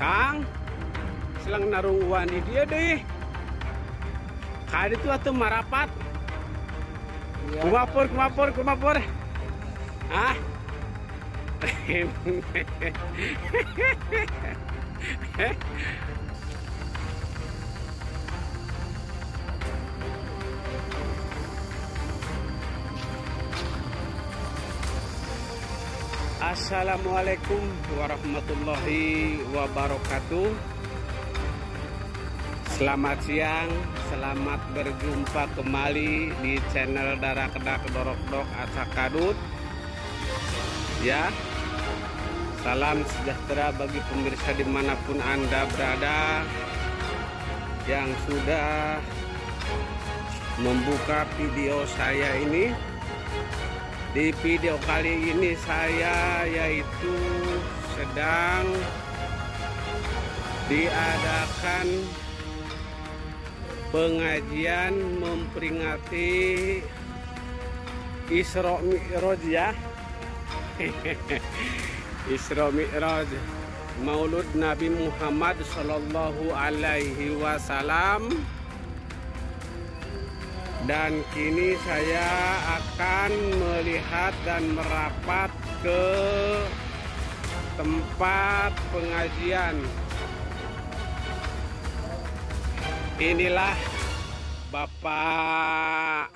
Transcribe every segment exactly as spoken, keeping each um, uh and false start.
Kang, selang narung wani dia deh. Kali itu atau marapat. Ya. Kumapur, kumapur, kumapur. Ah. Assalamualaikum warahmatullahi wabarakatuh. Selamat siang, selamat berjumpa kembali di channel Dara Kedak Dorok Dok Acak Kadut. Ya, salam sejahtera bagi pemirsa dimanapun Anda berada yang sudah membuka video saya ini. Di video kali ini saya yaitu sedang diadakan pengajian memperingati Isra Mi'raj ya. Isra Mi'raj Maulud Nabi Muhammad Sallallahu Alaihi Wasallam. Dan kini saya akan melihat dan merapat ke tempat pengajian. Inilah Bapak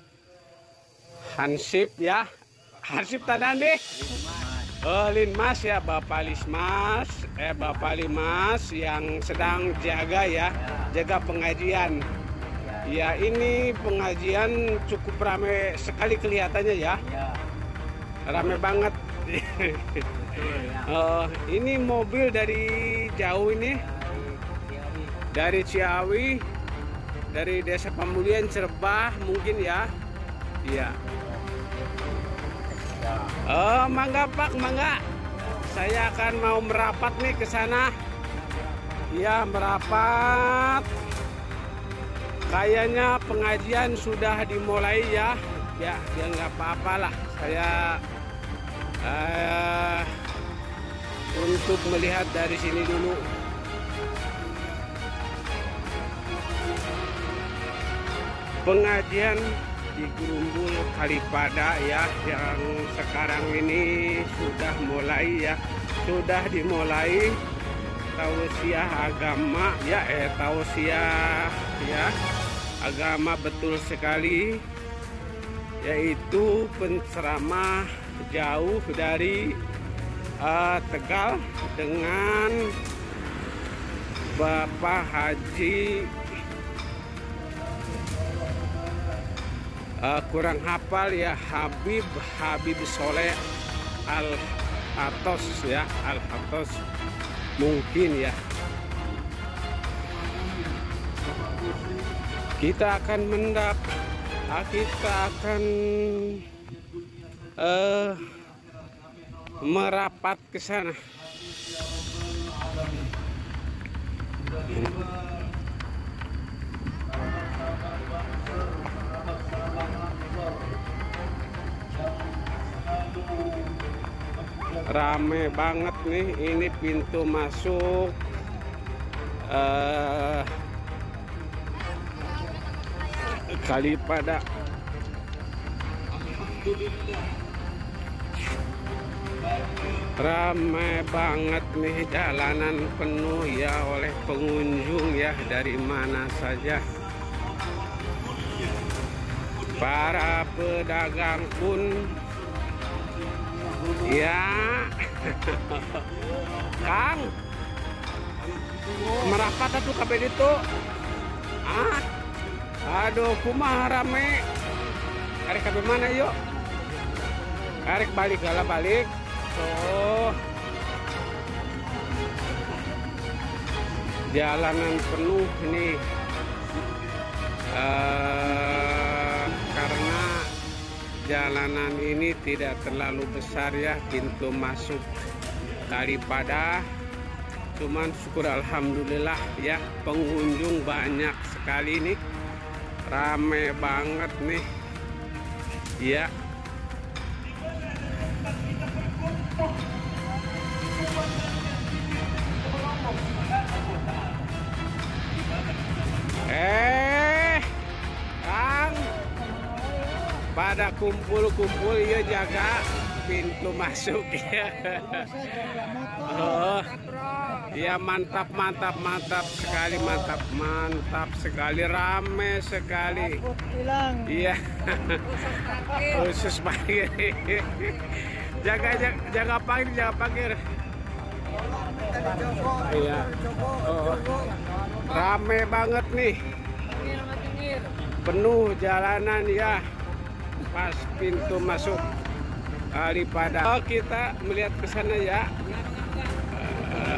Hansip ya. Hansip Tadande. Oh, Linmas ya, Bapak Lismas, eh Bapak Limas yang sedang jaga ya, jaga pengajian. Ya, ini pengajian cukup ramai sekali kelihatannya ya. Ramai banget. uh, ini mobil dari jauh ini. Dari Ciawi, dari Desa Pemulihan Cirebah mungkin ya. Iya. Oh, mangga Pak, mangga. Saya akan mau merapat nih ke sana. Ya, merapat. Kayaknya pengajian sudah dimulai ya. Ya, ya nggak apa-apalah. Saya uh, untuk melihat dari sini dulu. Pengajian di Gerumbul Kalipada ya, yang sekarang ini sudah mulai ya, sudah dimulai tausiah agama ya, eh tausiah ya agama betul sekali, yaitu penceramah jauh dari uh, Tegal dengan Bapak Haji uh, kurang hafal ya, Habib Habib Soleh Al-Hatos ya, Al-Hatos mungkin ya. Kita akan mendap, kita akan uh, merapat ke sana. Rame banget nih, ini pintu masuk uh, Kalipada. Ramai banget nih, jalanan penuh ya oleh pengunjung ya, dari mana saja. Para pedagang pun ya. Kang, merapat atuh kabeh itu. Ah, aduh, kumaha rame. Arek kabeh mana yuk? Arek balik gala balik. Oh, jalanan penuh nih. Uh, karena jalanan ini tidak terlalu besar ya, pintu masuk Kalipada. Cuman syukur alhamdulillah ya, pengunjung banyak sekali nih, rame banget nih ya. Eh, Kang, pada kumpul-kumpul ya jaga pintu masuk ya. Oh, ya mantap, mantap, mantap sekali, mantap, mantap sekali, rame sekali. Iya, khusus parkir. Jaga, jaga, jaga parkir, jaga parkir. Iya, oh, rame banget nih, penuh jalanan ya. Pas pintu masuk daripada oh, kita melihat ke sana ya, uh,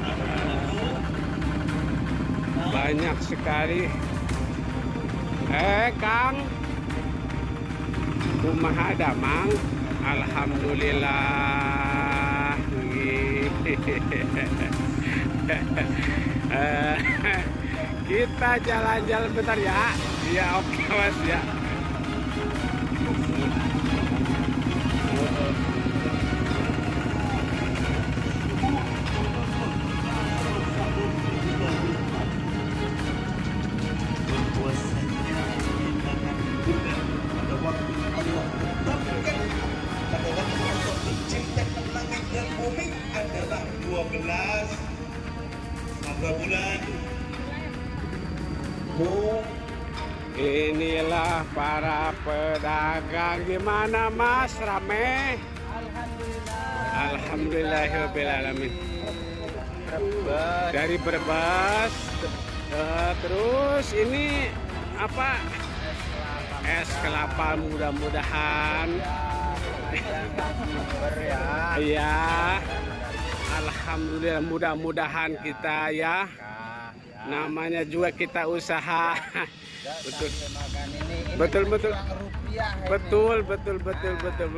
banyak sekali. Eh Kang, rumah ada Mang, alhamdulillah. uh, kita jalan-jalan bentar ya. Ya oke Mas ya. Adalah dua belas bulan. Inilah para pedagang. Gimana Mas, rame? Alhamdulillahirobbilalamin. Dari Brebes. Uh, terus ini apa? Es kelapa, mudah-mudahan. Iya. Alhamdulillah, mudah-mudahan kita ya. Namanya juga kita usaha. Betul. Betul betul. Betul betul betul betul.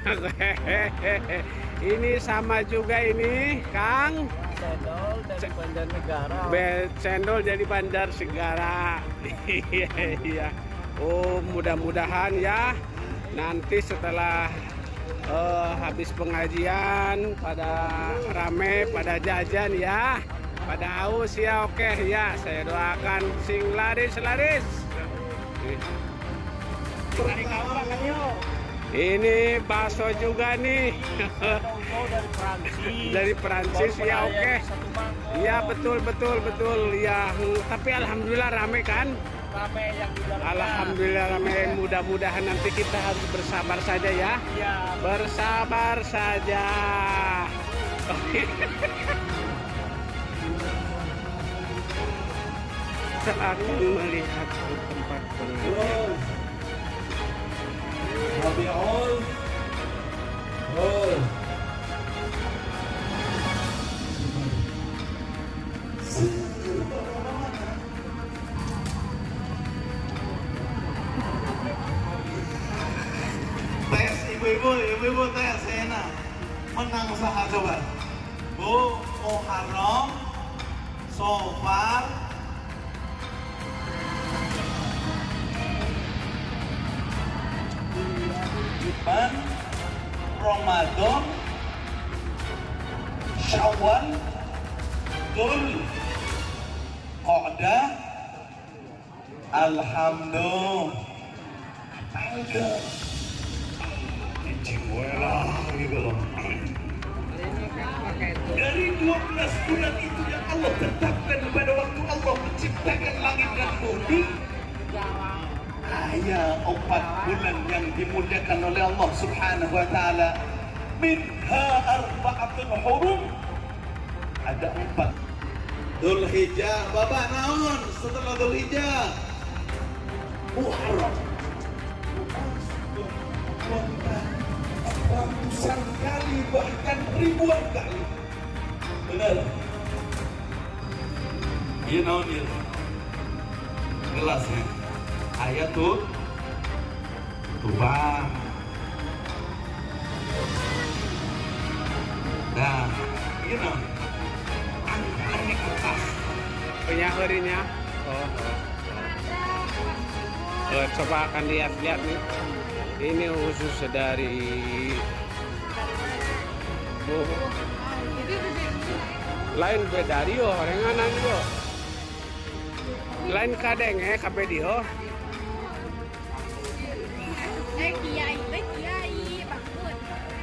Ini sama juga ini, Kang. Cendol dari Banjarnegara. Cendol jadi Banjarnegara. Iya iya. Oh, mudah-mudahan ya. Nanti setelah uh, habis pengajian pada rame, pada jajan ya, pada haus ya. Oke ya, saya doakan sing laris-laris. Ini bakso juga nih. Dari Perancis ya. Oke ya, betul betul betul ya. Tapi alhamdulillah rame kan. Alhamdulillah rame. Mudah-mudahan nanti kita harus bersabar saja ya. Bersabar saja. Saat melihat tempat pengajian. Tes ibu-ibu, ibu-ibu tes enak. Menang usaha coba. Bu, Muharram, Sofar, Iban, Ramadan, Syawal, Dhul Qa'dah, Alhamdulillah. Angga Ciwela gitu loh. Dari dua belas bulan itu yang Allah tetapkan pada waktu Allah menciptakan langit dan bumi, hanya empat bulan yang dimuliakan oleh Allah Subhanahu wa ta'ala. Minha arba'atun hurum, ada empat. Dhul Hijjah, Bapak naon setelah Dhul Hijjah? Muharram. Ratusan kali, bahkan ribuan kali. Benar. You know this. Gelasnya. Ayat tuh. Tuhan. Nah, you know. Angkanya di atas. Penyahurinya. Oh, oh. Oh, coba akan lihat-lihat nih. Ini khusus dari oh, lain beda Rio, renganan Rio. Lain kadeng eh ka video. Eh kiai, eh kiai, bangun.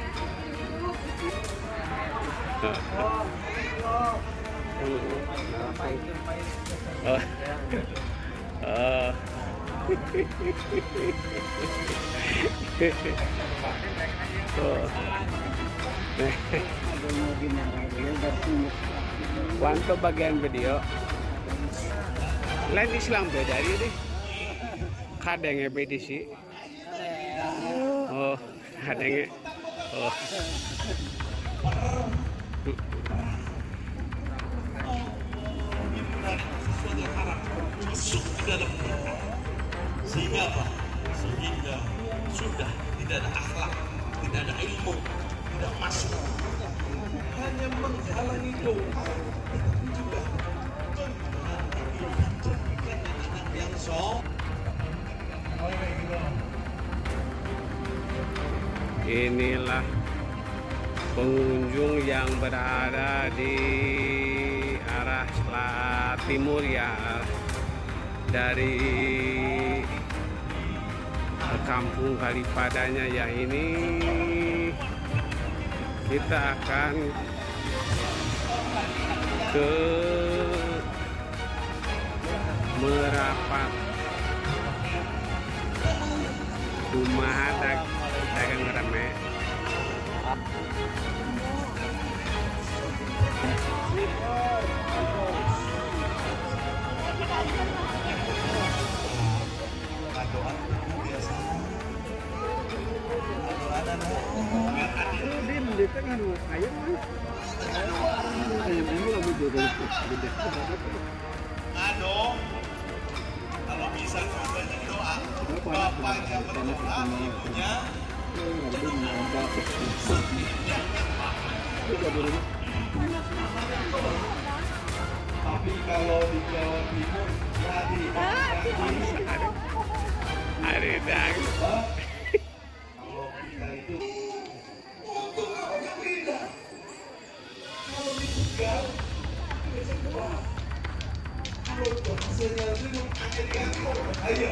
Oh. Oh. Oh. Wanto bagian video. Lain Islam beda deh. Kadangnya beda sih. Oh, kadangnya. Oh. Sesuatu yang haram masuk ke dalam Quran, sehingga apa? Sehingga sudah tidak ada akhlak, tidak ada ilmu, tidak masuk, hanya menghalangi doa, itu juga menjadikan anak yang soleh. Inilah pengunjung yang berada di arah selat timur ya, dari kampung Kalipadanya ya. Ini kita akan ke Merapat, rumah dag dagang rame. Ado, kalau bisa banyak doa, bapaknya berdoa, ibunya tapi kalau di Jawa Timur jadi Ada dang. kalau kita itu untuk apa tidak? Kalau ditinggal, kalau bahasanya itu akhirnya bahaya.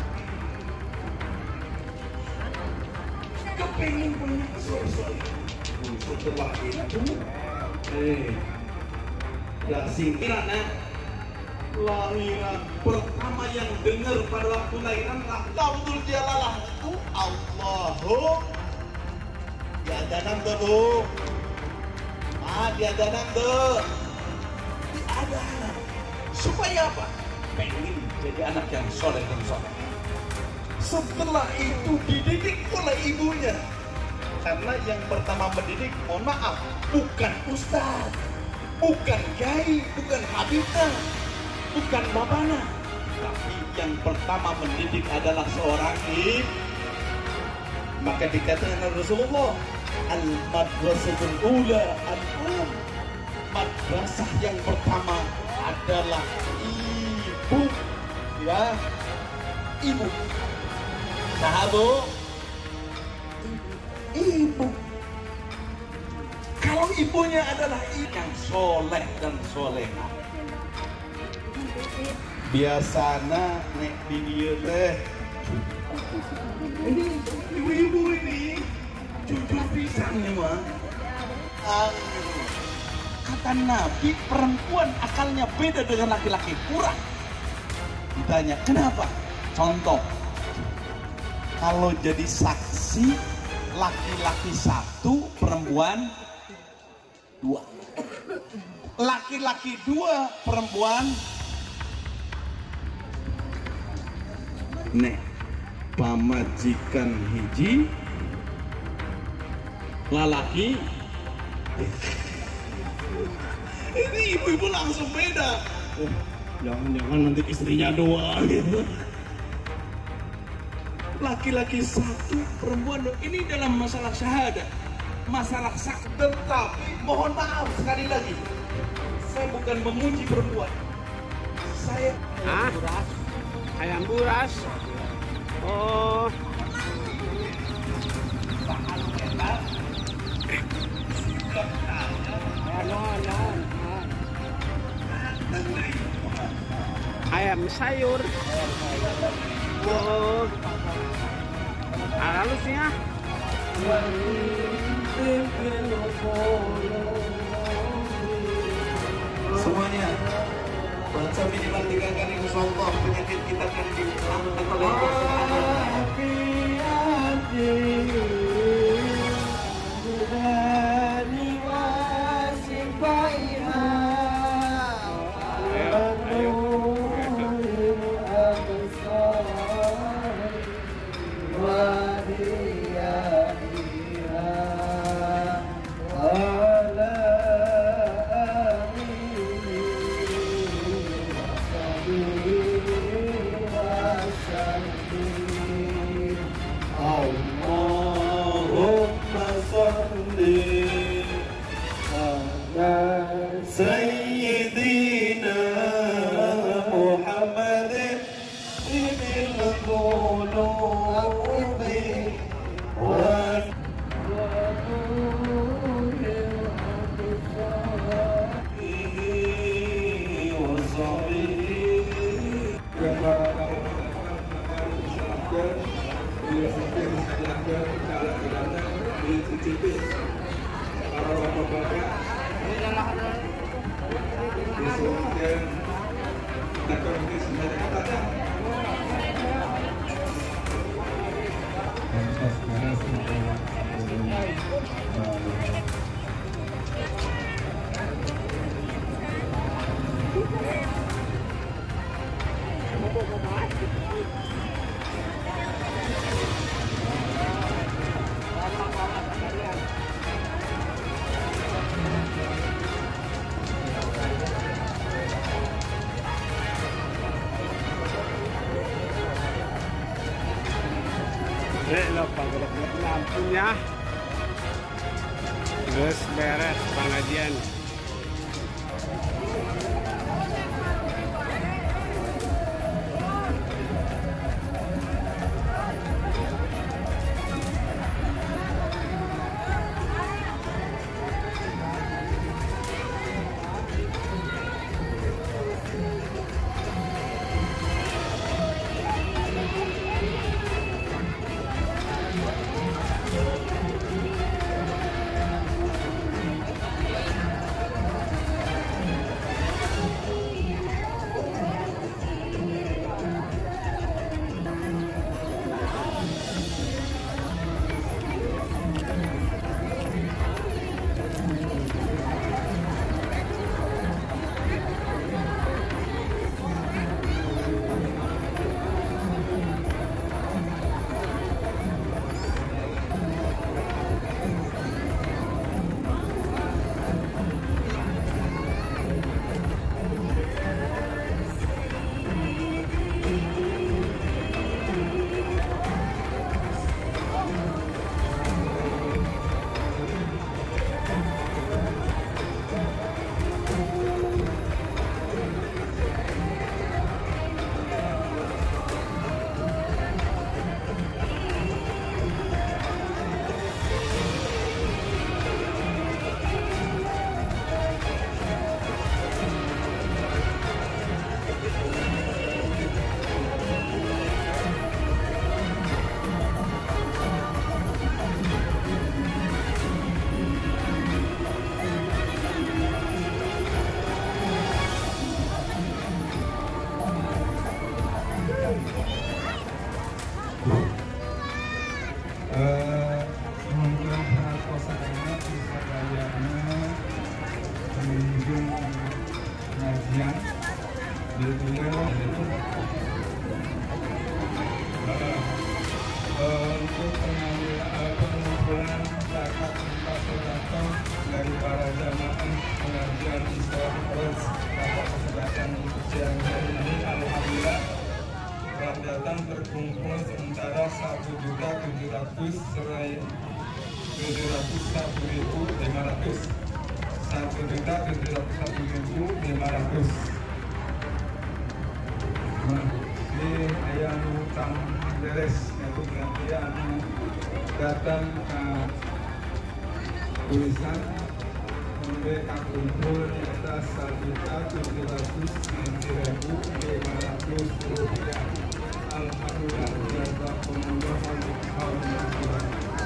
Kepengen punya sesuatu setelah itu, eh, dah singkiran eh. Lahiran pertama yang dengar pada waktu lahiran Lafzul Jalalah itu Allahu diadakan tuh, ah diadakan tuh, diadakan supaya apa? Pengen jadi anak yang soleh dan soleh. Setelah itu dididik oleh ibunya, karena yang pertama mendidik, mohon maaf, bukan ustaz, bukan kiai, bukan habibna, bukan bapana, tapi yang pertama mendidik adalah seorang ibu. Maka dikatakan oleh Rasulullah, al-madrasatul ula al-um, madrasah yang pertama adalah ibu, ya, ibu. Sahabat, ibu. Kalau ibunya adalah ibu yang soleh dan soleha, biasanya nek video teh ini ibu-ibu ini jujur pisan nih mah. Kata Nabi, perempuan akalnya beda dengan laki-laki, kurang. Ditanya kenapa? Contoh, kalau jadi saksi laki-laki satu, perempuan dua. Laki-laki dua, perempuan. Nek pamajikan hiji, lalaki. Ini ibu-ibu langsung beda. Oh, jangan-jangan nanti istrinya dua gitu. Laki-laki satu, perempuan dua. Ini dalam masalah syahadat, masalah saks. Tetapi mohon maaf sekali lagi, saya bukan memuji perempuan. Saya Hah? Ayam buras. Oh. Ayam sayur. Oh. Ah, halusnya. Semuanya baca minimal tiga kali insyaallah penyakit kita akan diangkat oleh Allah Allahumma salli ala sayyidina Muhammadin ibil qulubi wa Eh, lupa gelap-gelap lampunya. Terus beres pengajian. Mudah-mudahan puasa ini bisa kayaknya menunjung pengajian di dunia untuk pengumpulan zakat infrastruktur dari para jamaah pengajian Islam terus dapat kesempatan untuk siang hari ini. Alhamdulillah telah datang terkumpul sementara satu juta tujuh ratus tujuh ratus satu ribu lima ratus satu juta tujuh ratus satu ribu lima ratus. Nah, ini yang utang beres yaitu berarti anu datang ke tulisan mereka kumpul di atas satu juta tujuh ratus enam ribu lima ratus rupiah. Alhamdulillah, jazakumullah khairan.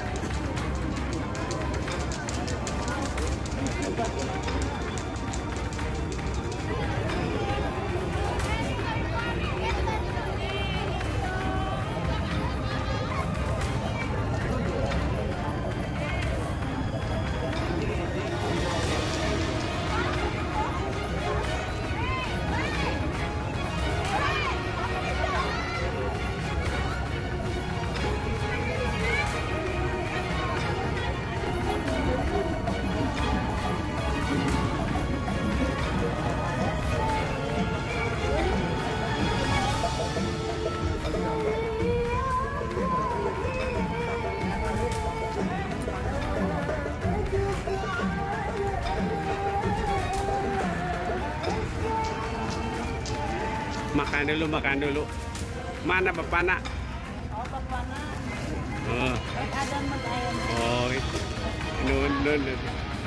Makan dulu, makan dulu. Mana Bapak nak? Oh, Bapak nak. Oh, Baik ada mat ayam. oh itu. Nun, nun, nun.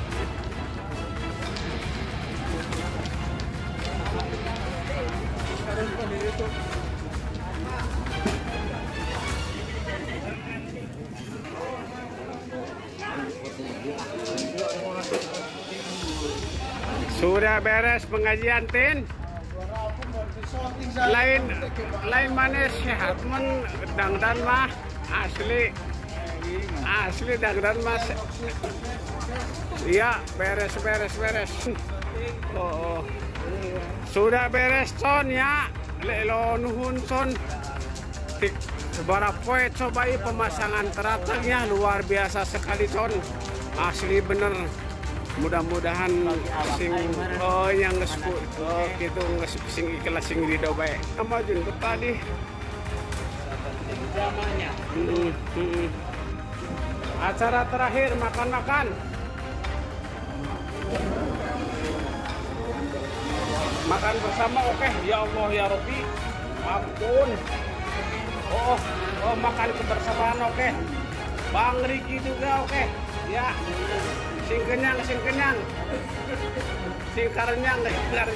Sudah beres pengajian, Tin? Lain lain mana sehat men dangdan mah asli asli dangdan mas. Iya, beres beres beres. Oh, oh. Sudah beres con ya. Lelo nuhun con. Tik sebarang poe cobai pemasangan teratangnya luar biasa sekali con. Asli bener. Mudah-mudahan sing oh yang ngesku oh gitu sing ikhlas sing ridho bae. Sama jun tadi. Zamannya. Hmm, hmm. Acara terakhir makan-makan. Makan bersama oke okay. Ya Allah ya Rabbi. Ampun. Oh, oh makan kebersamaan oke. Okay. Bang Riki juga oke. Okay. Ya. Sing kenyang, sing kenyang, sing karenyang, karenyang.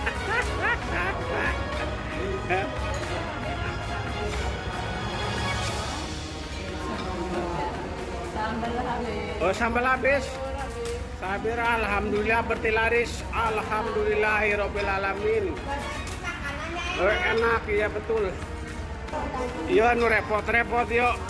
Sambal habis. Oh sambal habis. Sabir alhamdulillah bertilaris. Alhamdulillahirabbil alamin. Oh enak ya betul. Iya nu repot-repot yuk.